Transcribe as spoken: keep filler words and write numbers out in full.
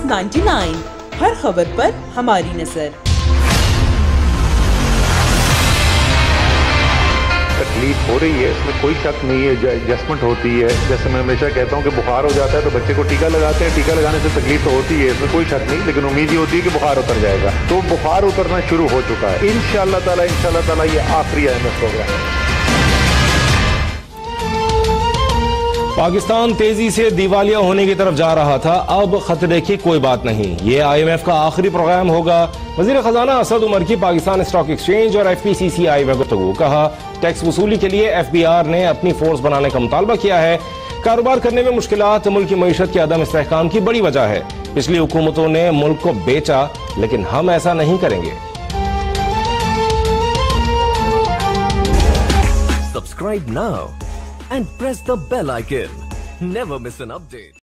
Ninety nine. हर खबर पर हमारी नजर। तकलीफ हो रही है, इसमें कोई शक नहीं है, एडजस्टमेंट होती है। जैसे मैं हमेशा कहता हूँ कि बुखार हो जाता है तो बच्चे को टीका लगाते हैं, टीका लगाने से तकलीफ तो होती है, इसमें कोई शक नहीं, लेकिन उम्मीद ये होती है कि बुखार उतर जाएगा। तो बुखार उतरना शुरू हो चुका है इंशाअल्लाह ताला। इंशाअल्लाह ताला ये आखिरी आई एम एफ प्रोग्राम है। पाकिस्तान तेजी से दिवालिया होने की तरफ जा रहा था, अब खतरे की कोई बात नहीं, ये आई एम एफ का आखिरी प्रोग्राम होगा। वजीर खजाना असद उमर की पाकिस्तान स्टॉक एक्सचेंज और F P C C I में गुफ्तगू। कहा, टैक्स वसूली के लिए एफ बी आर ने अपनी फोर्स बनाने का मुतालबा किया है। कारोबार करने में मुश्किलात मुल्क की मईशत के अदम इस्तेहकाम की बड़ी वजह है। पिछली हुकूमतों ने मुल्क को बेचा, लेकिन हम ऐसा नहीं करेंगे। Subscribe now and press the bell icon. Never miss an update.